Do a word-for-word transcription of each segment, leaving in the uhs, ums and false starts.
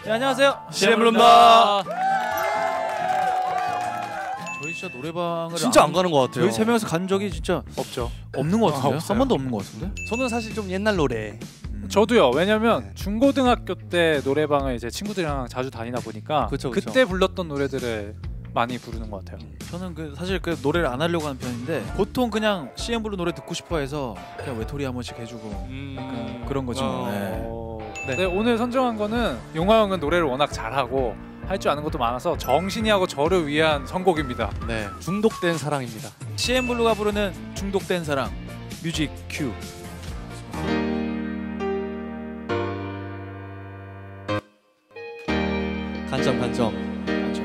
네, 안녕하세요. 씨엠블루입니다. 저희 진짜 노래방을 진짜 안, 안 가는 것 같아요. 저희 세 명이서 간 적이 진짜 없죠. 없는 것 같은데요? 아, 한 번도 없는 것 같은데? 저는 사실 좀 옛날 노래. 음. 저도요. 왜냐면 네. 중고등학교 때 노래방을 이제 친구들이랑 자주 다니다 보니까 그쵸, 그쵸. 그때 불렀던 노래들을 많이 부르는 것 같아요. 저는 그 사실 그 노래를 안 하려고 하는 편인데 보통 그냥 씨엠블루 노래 듣고 싶어 해서 그냥 외톨이 한 번씩 해주고 음... 약간 그런 거죠. 어... 네. 어... 네. 네, 오늘 선정한 거는 용화 형은 노래를 워낙 잘하고 할 줄 아는 것도 많아서 정신이하고 저를 위한 선곡입니다. 네, 중독된 사랑입니다. 씨엠블루가 부르는 중독된 사랑 뮤직 큐. 간점 간점. 맞죠?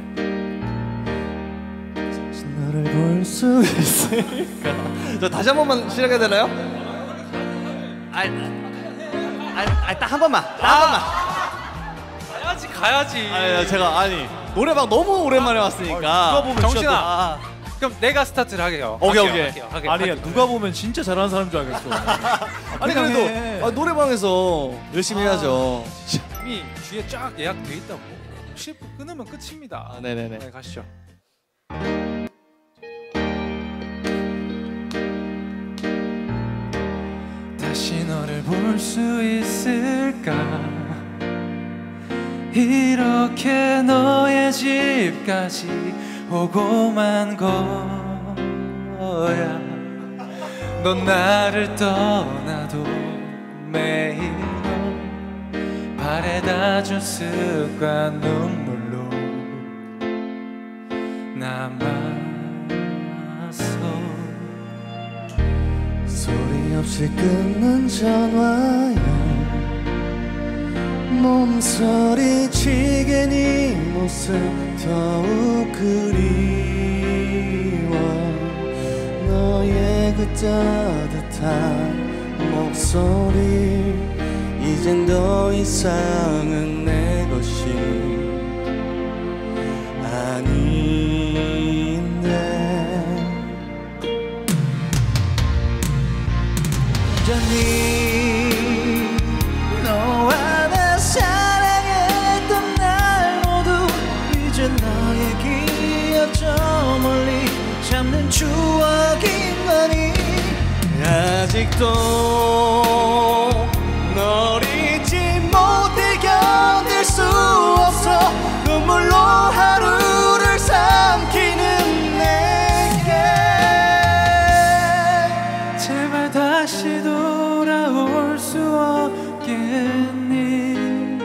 예. 너를 볼 수 있을까? 저 다시 한 번만 시작해야 되나요? 아이, 아이, 아이 딱 한 번만, 딱 한 번만. 가야지 가야지. 아니, 제가 아니 노래방 너무 오랜만에 왔으니까. 누가 보면 정신아. 진짜 아, 그럼 내가 스타트를 하게요. 오케이, 할게요, 오케이. 할게요, 할게요, 아니 할게요. 누가 보면 진짜 잘하는 사람인 줄 알겠어. 아니 그냥 해. 그래도 아, 노래방에서 열심히 아. 해야죠. 이미 뒤에 쫙 예약돼 있다고. 십 분 끊으면 끝입니다. 아, 네네네. 네, 가시죠. 다시 너를 볼 수 있을까? 이렇게 너의 집까지 오고만 거야. 넌 나를 떠나도 매일 널 바래다 준 습관 눈물로 남았어. 소리 없이 끊는 전화야. 몸서리치게 네 모습 더욱 그리워. 너의 그 따뜻한 목소리 이젠 더 이상은 내 것이 아닌데. 여전히 너와 나 사랑했던 날 모두 이제 너의 기억 저 멀리 잡는 추억인 거니. 아직도 널 잊지 못해 견딜 수 없어. 눈물로 하루를 삼키는 내게 제발 다시 돌아올 수 없겠니?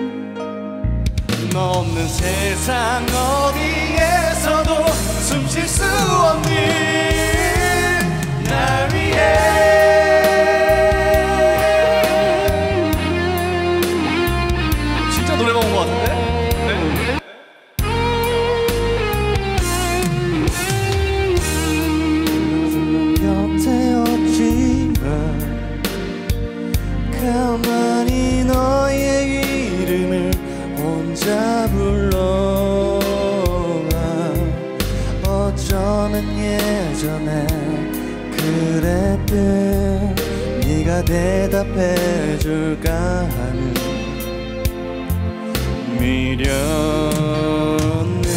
너 없는 세상 어디에서도 숨 쉴 수 없니 날 위해. 진짜 노래방 온 것 같은데? 네. 곁에 없지만 가만히 너의 이름을 혼자 불러가. 어쩌면 예전에 그랬듯 네가 대답해줄까 하는 미련해.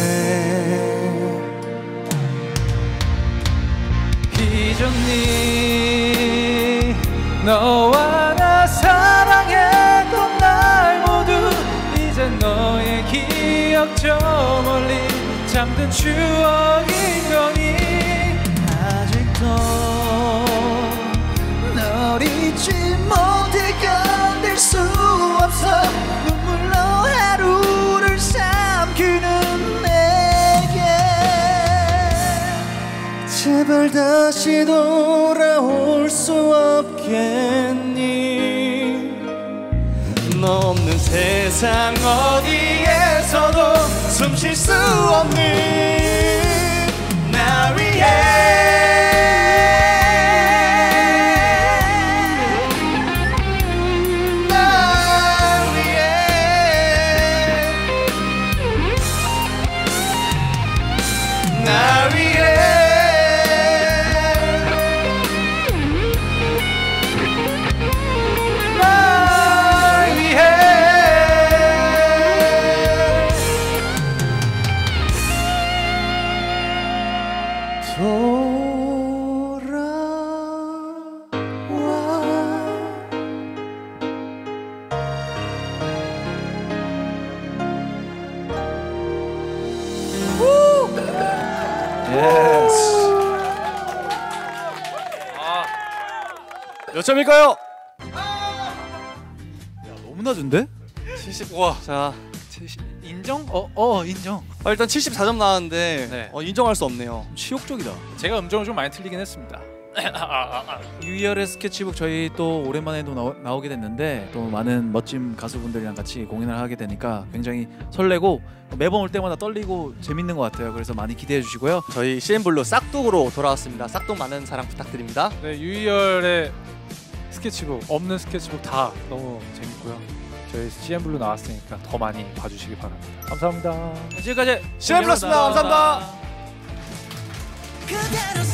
잊었니? 너와 나 사랑했던 날 모두 이제 너의 기억 저 멀리 잠든 추억인 거니. 아직도 널 잊지 못해 견딜 수 없어. 눈물로 하루를 삼키는 내게 제발 다시 돌아올 수 없겠니? 너 없는 세상 어디에서도 숨 쉴 수 없는 날 위해. 날 위해 예스. 아, 몇 점일까요? 너무 낮은데? 칠십. 와. 자, 칠십. 인정? 어, 어, 인정. 아, 일단 칠십사 점 나왔는데 네. 어, 인정할 수 없네요. 치욕적이다. 제가 음정을 좀 많이 틀리긴 했습니다. 유이알의 스케치북 저희 또 오랜만에 또 나오, 나오게 됐는데 또 많은 멋진 가수분들이랑 같이 공연을 하게 되니까 굉장히 설레고 매번 올 때마다 떨리고 재밌는 것 같아요. 그래서 많이 기대해 주시고요. 저희 씨엔블루 싹둑으로 돌아왔습니다. 싹둑 많은 사랑 부탁드립니다. 네, 유희열의 스케치북, 없는 스케치북 다 너무 재밌고요. 저희 씨엔블루 나왔으니까 더 많이 봐주시기 바랍니다. 감사합니다. 지금까지 씨엔블루였습니다. 감사합니다. 그대로